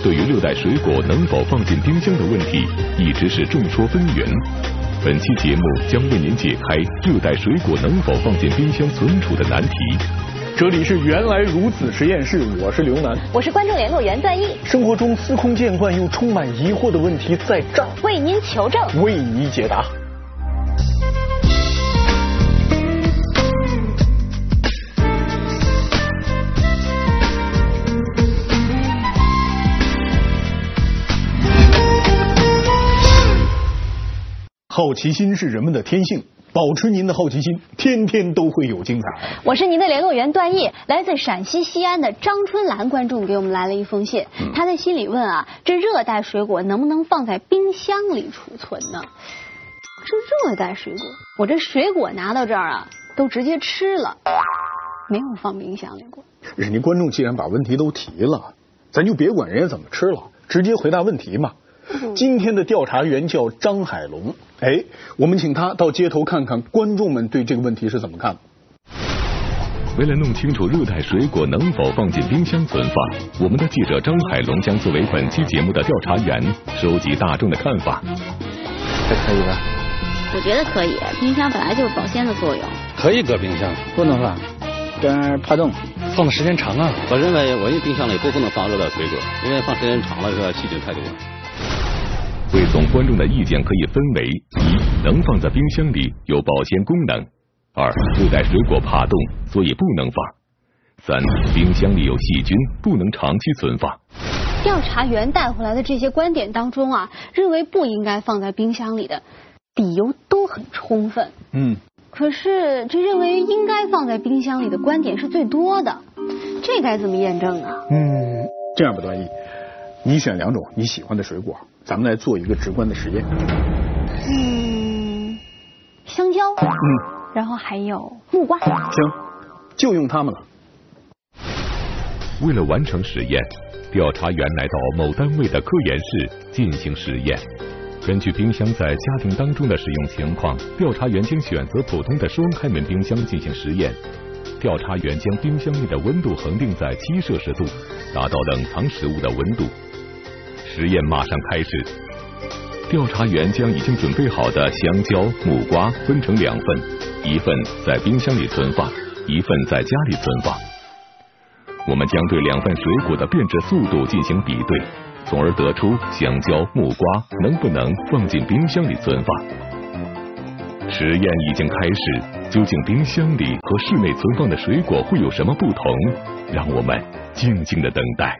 对于热带水果能否放进冰箱的问题，一直是众说纷纭。本期节目将为您解开热带水果能否放进冰箱存储的难题。 这里是原来如此实验室，我是刘楠， 我是观众联络员段毅。 生活中司空见惯又充满疑惑的问题，在这儿为您求证， 为你解答。好奇心是人们的天性，保持您的好奇心，天天都会有精彩。 我是您的联络员段毅，来自陕西西安的张春兰观众给我们来了一封信，他在信里问啊，这热带水果能不能放在冰箱里储存呢？这热带水果，我这水果拿到这儿啊，都直接吃了，没有放冰箱里过。 人家观众既然把问题都提了，咱就别管人家怎么吃了，直接回答问题嘛。今天的调查员叫张海龙，我们请他到街头看看观众们对这个问题是怎么看的。 为了弄清楚热带水果能否放进冰箱存放，我们的记者张海龙将作为本期节目的调查员，收集大众的看法。 这可以吧？ 我觉得可以，冰箱本来就是保鲜的作用。 可以搁冰箱，不能放，这样怕冻，放的时间长啊。 我认为冰箱里不能放热带水果，因为放时间长了是吧，细菌太多了。 汇总观众的意见可以分为：一、能放在冰箱里，有保鲜功能；二、热带水果怕冻，所以不能放；三、冰箱里有细菌，不能长期存放。 调查员带回来的这些观点当中啊，认为不应该放在冰箱里的理由都很充分。可是这认为应该放在冰箱里的观点是最多的，这该怎么验证啊？ 这样吧，段毅，你选两种你喜欢的水果，咱们来做一个直观的实验。 香蕉，然后还有木瓜。 行，就用它们了。 为了完成实验，调查员来到某单位的科研室进行实验。根据冰箱在家庭当中的使用情况，调查员将选择普通的双开门冰箱进行实验。调查员将冰箱内的温度恒定在7摄氏度，达到冷藏食物的温度。实验马上开始。调查员将已经准备好的香蕉、木瓜分成2份，一份在冰箱里存放，一份在家里存放。我们将对2份水果的变质速度进行比对，从而得出香蕉、木瓜能不能放进冰箱里存放。实验已经开始，究竟冰箱里和室内存放的水果会有什么不同？让我们静静的等待。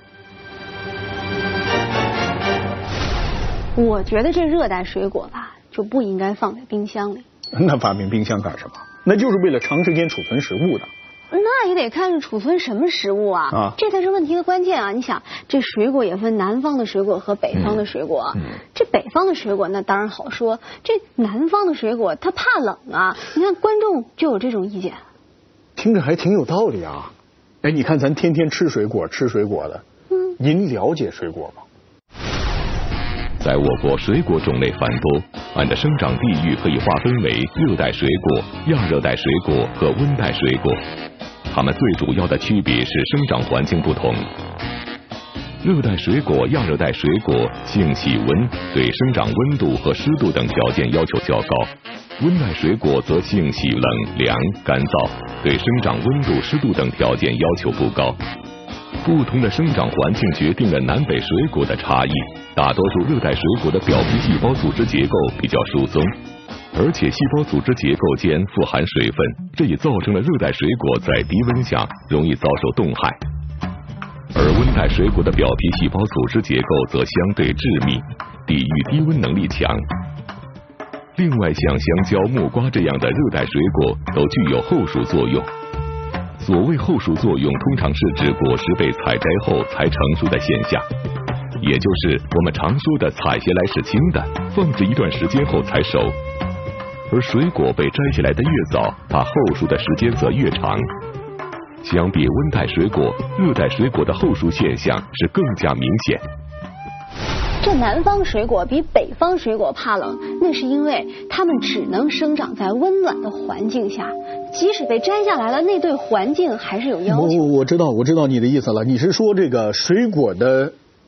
我觉得这热带水果吧，就不应该放在冰箱里。 那发明冰箱干什么？那就是为了长时间储存食物的。 那也得看是储存什么食物啊，这才是问题的关键啊！你想，这水果也分南方的水果和北方的水果。这北方的水果那当然好说，这南方的水果它怕冷啊。你看观众就有这种意见， 听着还挺有道理啊。你看咱天天吃水果的，您了解水果吗？ 在我国，水果种类繁多，按照生长地域可以划分为热带水果、亚热带水果和温带水果。它们最主要的区别是生长环境不同。热带水果、亚热带水果性喜温，对生长温度和湿度等条件要求较高；温带水果则性喜冷、凉、干燥，对生长温度、湿度等条件要求不高。不同的生长环境决定了南北水果的差异。大多数热带水果的表皮细胞组织结构比较疏松，而且细胞组织结构间富含水分，这也造成了热带水果在低温下容易遭受冻害。而温带水果的表皮细胞组织结构则相对致密，抵御低温能力强。另外，像香蕉、木瓜这样的热带水果都具有后熟作用。所谓后熟作用，通常是指果实被采摘后才成熟的现象，也就是我们常说的采下来是青的，放置一段时间后才熟。而水果被摘下来的越早，它后熟的时间则越长。相比温带水果，热带水果的后熟现象是更加明显。 这南方水果比北方水果怕冷，那是因为它们只能生长在温暖的环境下，即使被摘下来了，那对环境还是有要求。 我知道你的意思了，你是说这个水果的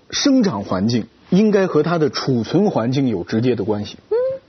生长环境应该和它的储存环境有直接的关系。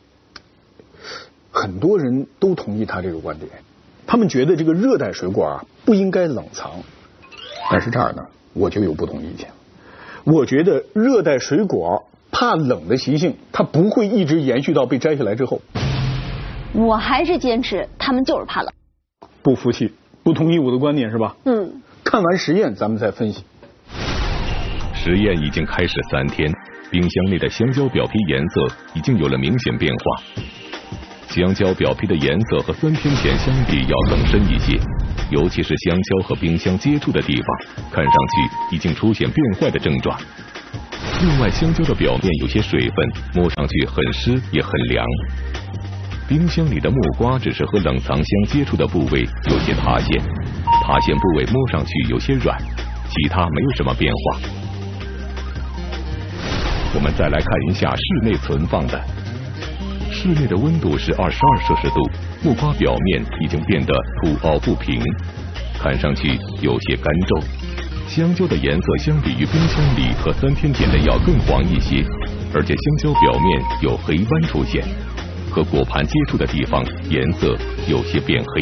很多人都同意他这个观点，他们觉得这个热带水果啊不应该冷藏。但是这儿呢，我就有不同意见。我觉得热带水果怕冷的习性，它不会一直延续到被摘下来之后。 我还是坚持，他们就是怕冷。 不服气，不同意我的观点是吧？看完实验咱们再分析。 实验已经开始3天，冰箱内的香蕉表皮颜色已经有了明显变化。香蕉表皮的颜色和3天前相比要更深一些，尤其是香蕉和冰箱接触的地方，看上去已经出现变坏的症状。另外，香蕉的表面有些水分，摸上去很湿也很凉。冰箱里的木瓜只是和冷藏箱接触的部位有些塌陷，塌陷部位摸上去有些软，其他没有什么变化。我们再来看一下室内存放的。室内的温度是22摄氏度，木瓜表面已经变得凸凹不平，看上去有些干皱。香蕉的颜色相比于冰箱里和3天前的要更黄一些，而且香蕉表面有黑斑出现，和果盘接触的地方颜色有些变黑。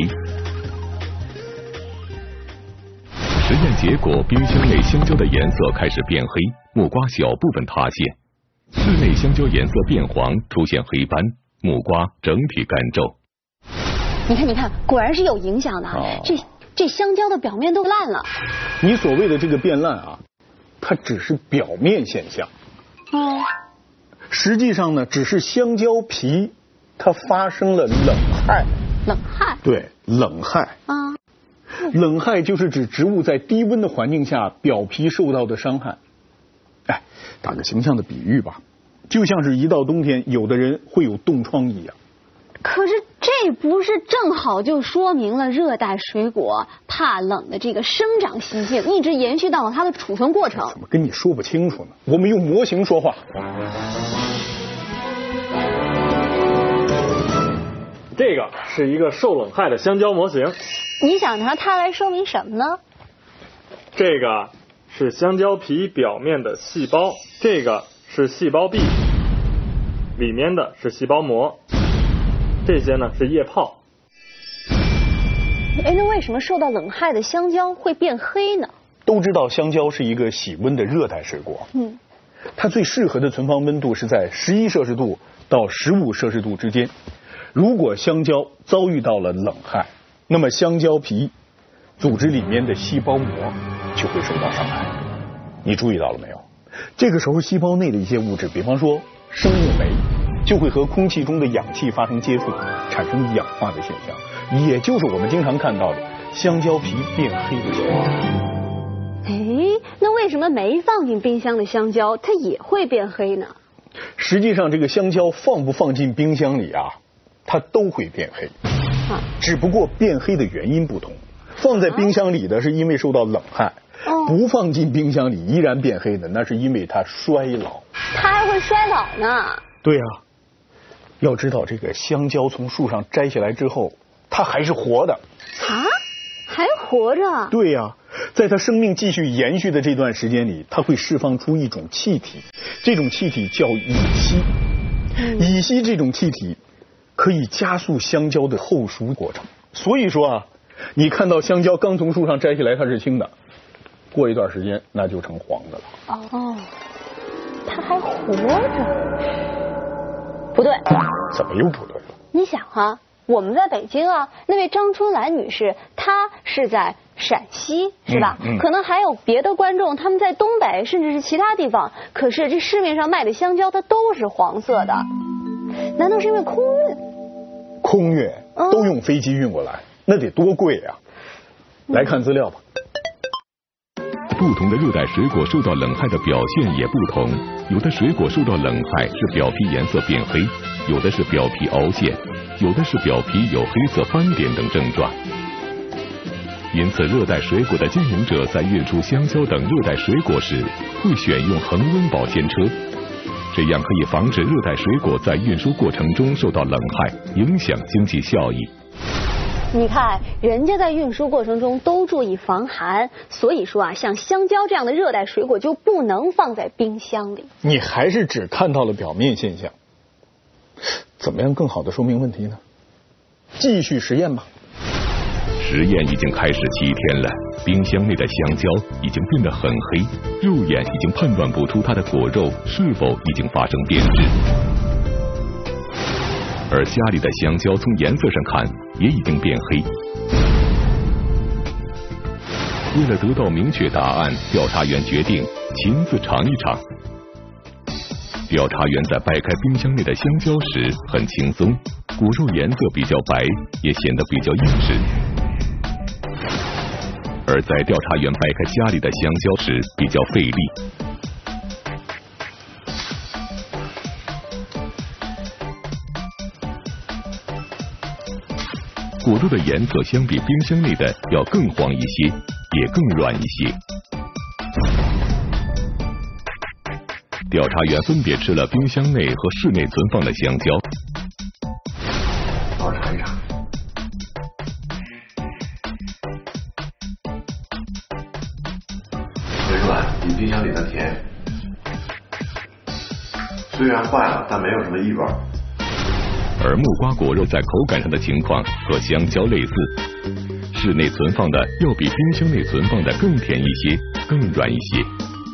实验结果，冰箱内香蕉的颜色开始变黑，木瓜小部分塌陷。室内香蕉颜色变黄，出现黑斑，木瓜整体干皱。 你看，果然是有影响的。这香蕉的表面都烂了。 你所谓的这个变烂啊，它只是表面现象。实际上呢，只是香蕉皮它发生了冷害。 冷害？ 对，冷害。冷害就是指植物在低温的环境下表皮受到的伤害。打个形象的比喻吧，就像是一到冬天，有的人会有冻疮一样。 可是这不是正好就说明了热带水果怕冷的这个生长习性一直延续到了它的储存过程？ 怎么跟你说不清楚呢？我们用模型说话。 这个是一个受冷害的香蕉模型。 你想拿它来说明什么呢？ 这个是香蕉皮表面的细胞，这个是细胞壁，里面的是细胞膜，这些呢是液泡。 那为什么受到冷害的香蕉会变黑呢？ 都知道香蕉是一个喜温的热带水果，它最适合的存放温度是在11摄氏度到15摄氏度之间。如果香蕉遭遇到了冷害，那么香蕉皮组织里面的细胞膜就会受到伤害。你注意到了没有？这个时候细胞内的一些物质，比方说生物酶，就会和空气中的氧气发生接触，产生氧化的现象，也就是我们经常看到的香蕉皮变黑的情况。 那为什么没放进冰箱的香蕉它也会变黑呢？ 实际上这个香蕉放不放进冰箱里啊，它都会变黑，只不过变黑的原因不同。放在冰箱里的是因为受到冷害，不放进冰箱里依然变黑的，那是因为它衰老。 它还会衰老呢？ 对啊，要知道这个香蕉从树上摘下来之后，它还是活的。 还活着？ 对呀，在它生命继续延续的这段时间里，它会释放出一种气体，这种气体叫乙烯。乙烯这种气体可以加速香蕉的后熟过程。所以说啊，你看到香蕉刚从树上摘下来它是青的，过一段时间那就成黄的了。 它还活着？不对。 怎么又不对了？ 你想啊，我们在北京啊，那位张春兰女士，她是在陕西，是吧？可能还有别的观众，他们在东北，甚至是其他地方。可是这市面上卖的香蕉，它都是黄色的，难道是因为空运？ 空运都用飞机运过来，那得多贵啊！来看资料吧。 不同的热带水果受到冷害的表现也不同，有的水果受到冷害是表皮颜色变黑，有的是表皮凹陷，有的是表皮有黑色斑点等症状。因此，热带水果的经营者在运输香蕉等热带水果时，会选用恒温保鲜车，这样可以防止热带水果在运输过程中受到冷害，影响经济效益。 你看，人家在运输过程中都注意防寒，所以说啊，像香蕉这样的热带水果就不能放在冰箱里。 你还是只看到了表面现象，怎么样更好的说明问题呢？继续实验吧。 实验已经开始7天了，冰箱内的香蕉已经变得很黑，肉眼已经判断不出它的果肉是否已经发生变质。而家里的香蕉从颜色上看也已经变黑。为了得到明确答案，调查员决定亲自尝一尝。调查员在掰开冰箱内的香蕉时很轻松，果肉颜色比较白，也显得比较硬实。而在调查员掰开家里的香蕉时比较费力。果肉的颜色相比冰箱内的要更黄一些，也更软一些。调查员分别吃了冰箱内和室内存放的香蕉。 我尝一尝。没软，比冰箱里的甜。虽然坏了，但没有什么异味。 而木瓜果肉在口感上的情况和香蕉类似，室内存放的要比冰箱内存放的更甜一些，更软一些。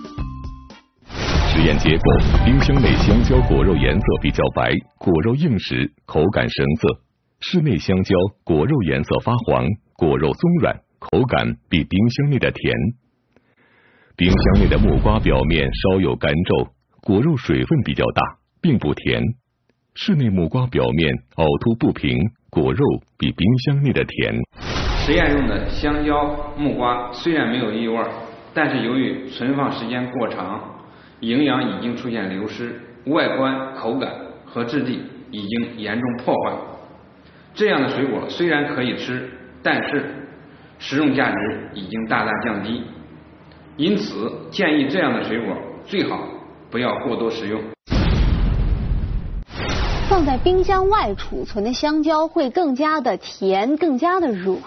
实验结果，冰箱内香蕉果肉颜色比较白，果肉硬实，口感生涩；室内香蕉果肉颜色发黄，果肉松软，口感比冰箱内的甜。冰箱内的木瓜表面稍有干皱，果肉水分比较大，并不甜。室内木瓜表面凹凸不平，果肉比冰箱内的甜。 实验用的香蕉、木瓜虽然没有异味，但是由于存放时间过长，营养已经出现流失，外观、口感和质地已经严重破坏。这样的水果虽然可以吃，但是食用价值已经大大降低。因此，建议这样的水果最好不要过多食用。 放在冰箱外储存的香蕉会更加的甜，更加的软。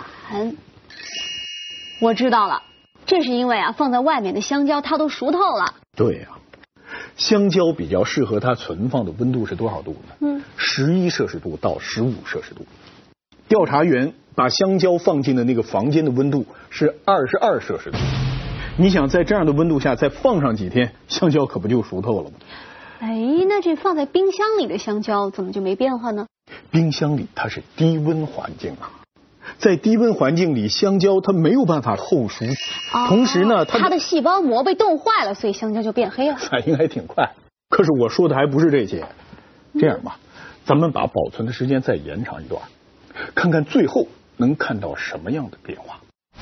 我知道了，这是因为啊，放在外面的香蕉它都熟透了。 对呀，香蕉比较适合它存放的温度是多少度呢？11摄氏度到15摄氏度。调查员把香蕉放进的那个房间的温度是22摄氏度。你想在这样的温度下再放上几天，香蕉可不就熟透了吗？ 哎，那这放在冰箱里的香蕉怎么就没变化呢？ 冰箱里它是低温环境啊，在低温环境里，香蕉它没有办法后熟，同时呢，它的细胞膜被冻坏了，所以香蕉就变黑了。 反应还挺快。可是我说的还不是这些，这样吧，咱们把保存的时间再延长一段，看看最后能看到什么样的变化。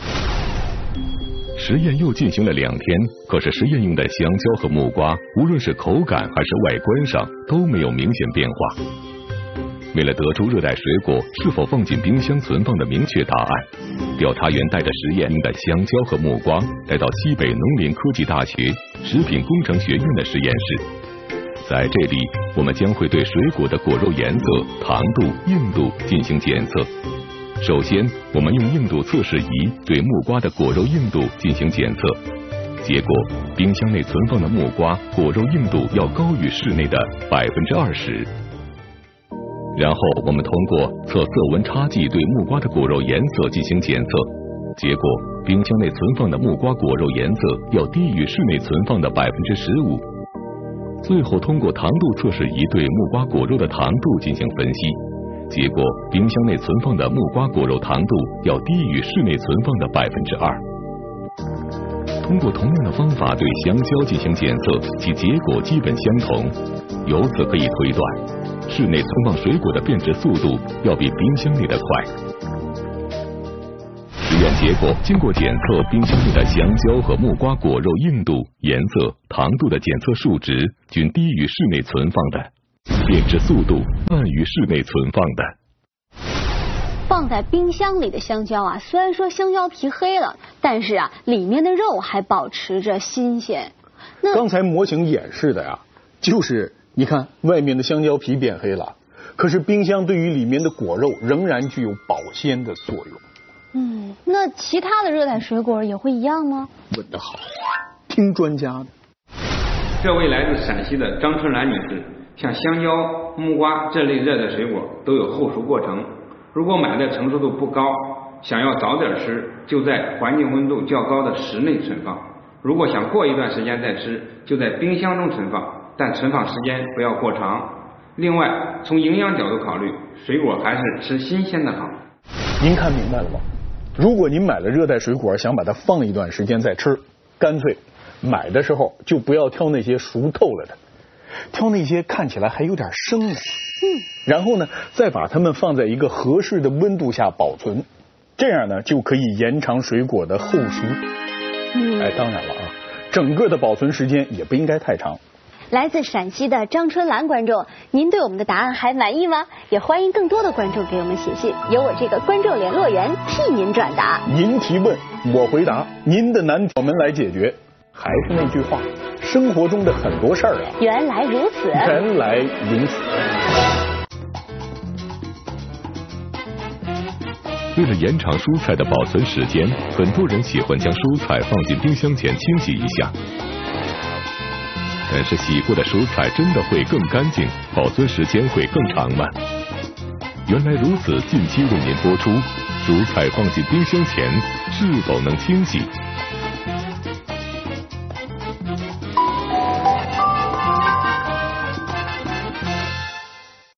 实验又进行了2天，可是实验用的香蕉和木瓜，无论是口感还是外观上都没有明显变化。为了得出热带水果是否放进冰箱存放的明确答案，调查员带着实验用的香蕉和木瓜来到西北农林科技大学食品工程学院的实验室。在这里，我们将会对水果的果肉颜色、糖度、硬度进行检测。首先，我们用硬度测试仪对木瓜的果肉硬度进行检测，结果冰箱内存放的木瓜果肉硬度要高于室内的20%。然后我们通过测色温差计对木瓜的果肉颜色进行检测，结果冰箱内存放的木瓜果肉颜色要低于室内存放的15%。最后通过糖度测试仪对木瓜果肉的糖度进行分析。结果，冰箱内存放的木瓜果肉糖度要低于室内存放的2%。通过同样的方法对香蕉进行检测，其结果基本相同。由此可以推断，室内存放水果的变质速度要比冰箱内的快。实验结果经过检测，冰箱内的香蕉和木瓜果肉硬度、颜色、糖度的检测数值均低于室内存放的。变质速度慢于室内存放的。 放在冰箱里的香蕉啊，虽然说香蕉皮黑了，但是啊，里面的肉还保持着新鲜。 刚才模型演示的呀，就是你看外面的香蕉皮变黑了， 可是冰箱对于里面的果肉仍然具有保鲜的作用。 那其他的热带水果也会一样吗？ 问得好，听专家的。 这位来自陕西的张春兰女士，像香蕉、木瓜这类热带水果都有后熟过程，如果买的成熟度不高，想要早点吃，就在环境温度较高的室内存放；如果想过一段时间再吃，就在冰箱中存放，但存放时间不要过长。另外，从营养角度考虑，水果还是吃新鲜的好。 您看明白了吗？如果您买了热带水果，想把它放一段时间再吃，干脆买的时候就不要挑那些熟透了的，挑那些看起来还有点生的。然后呢，再把它们放在一个合适的温度下保存，这样呢就可以延长水果的后熟。当然了啊，整个的保存时间也不应该太长。 来自陕西的张春兰观众，您对我们的答案还满意吗？也欢迎更多的观众给我们写信，由我这个观众联络员替您转达。 您提问，我回答，您的难题我们来解决。还是那句话，生活中的很多事儿啊， 原来如此， 原来如此。 为了延长蔬菜的保存时间，很多人喜欢将蔬菜放进冰箱前清洗一下。但是洗过的蔬菜真的会更干净，保存时间会更长吗？原来如此，近期为您播出：蔬菜放进冰箱前是否能清洗？